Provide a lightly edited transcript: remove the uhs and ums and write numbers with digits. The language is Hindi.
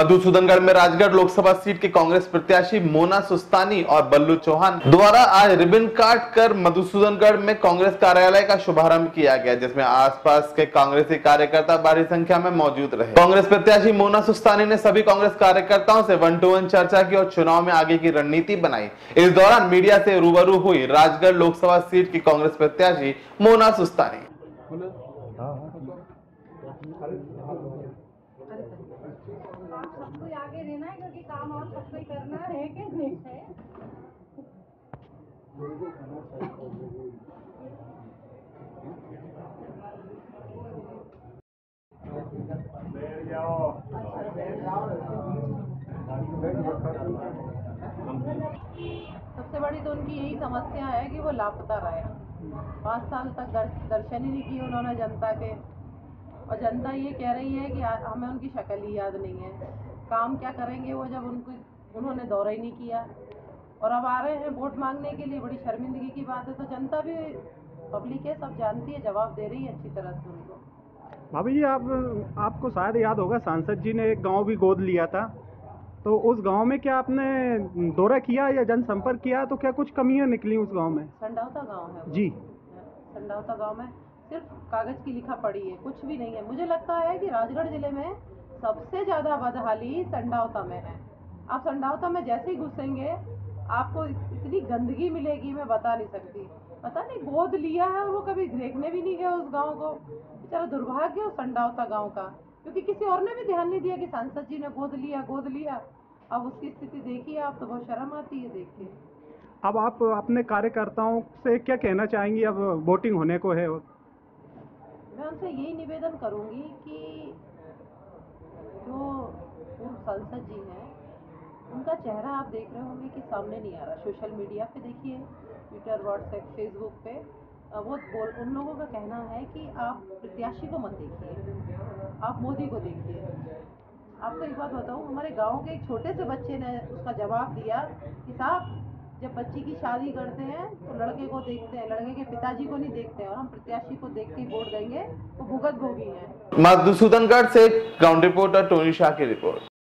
मधुसूदनगढ़ में राजगढ़ लोकसभा सीट के कांग्रेस प्रत्याशी मोना सुस्तानी और बल्लू चौहान द्वारा आज रिबन काट कर मधुसूदनगढ़ में कांग्रेस कार्यालय का शुभारंभ किया गया, जिसमें आसपास के कांग्रेसी कार्यकर्ता बड़ी संख्या में मौजूद रहे। कांग्रेस प्रत्याशी मोना सुस्तानी ने सभी कांग्रेस कार्यकर्ताओं से 1-to-1 चर्चा की और चुनाव में आगे की रणनीति बनाई। इस दौरान मीडिया से रूबरू हुई राजगढ़ लोकसभा सीट की कांग्रेस प्रत्याशी मोना सुस्तानी। सबको आगे रहना है क्योंकि काम और सबको करना है कि नहीं है। सबसे बड़ी तो उनकी यही समस्या है कि वो लापता रहे। 5 साल तक दर्शन ही नहीं किए उन्होंने जनता के, और जनता ये कह रही है कि हमें उनकी शक्ल ही याद नहीं है। काम क्या करेंगे वो जब उन्होंने दौरा ही नहीं किया, और अब आ रहे हैं वोट मांगने के लिए। बड़ी शर्मिंदगी की बात है। तो जनता भी पब्लिक है, सब जानती है, जवाब दे रही है अच्छी तरह से उनको। भाभी जी, आपको शायद याद होगा, सांसद जी ने एक गांव भी गोद लिया था, तो उस गांव में क्या आपने दौरा किया या जनसंपर्क किया? तो क्या कुछ कमियां निकली उस गांव में? संडावता गाँव है जी, संडावता गाँव में सिर्फ कागज की लिखा पड़ी है, कुछ भी नहीं है। मुझे लगता है कि राजगढ़ जिले में सबसे ज्यादा बदहाली संडावता में है। आप संडावता में जैसे ही घुसेंगे आपको इतनी गंदगी मिलेगी, मैं बता नहीं सकती। पता नहीं गोद लिया है और वो कभी देखने भी नहीं गया उस गांव को। बेचारा दुर्भाग्य हो संडावता गांव का, क्योंकि किसी और ने भी ध्यान नहीं दिया कि सांसद जी ने गोद लिया। अब उसकी स्थिति देखिए आप, तो बहुत शर्म आती है देख के। अब आप अपने कार्यकर्ताओं से क्या कहना चाहेंगी? अब वोटिंग होने को है। मैं उनसे यही निवेदन करूंगी कि जो सांसद जी हैं उनका चेहरा आप देख रहे होंगे कि सामने नहीं आ रहा। सोशल मीडिया पे देखिए, ट्विटर, व्हाट्सएप, फेसबुक पे उन लोगों का कहना है कि आप प्रत्याशी को मत देखिए, आप मोदी को देखिए। आपको एक बात बताऊं, हमारे गांव के एक छोटे से बच्चे ने उसका जवाब दिया कि साहब, जब बच्ची की शादी करते हैं तो लड़के को देखते हैं, लड़के के पिताजी को नहीं देखते हैं, और हम प्रत्याशी को देख के वोट देंगे तो भुगत भोगी हैं। मधुसूदनगढ़ से ग्राउंड रिपोर्टर टोनी शाह की रिपोर्ट।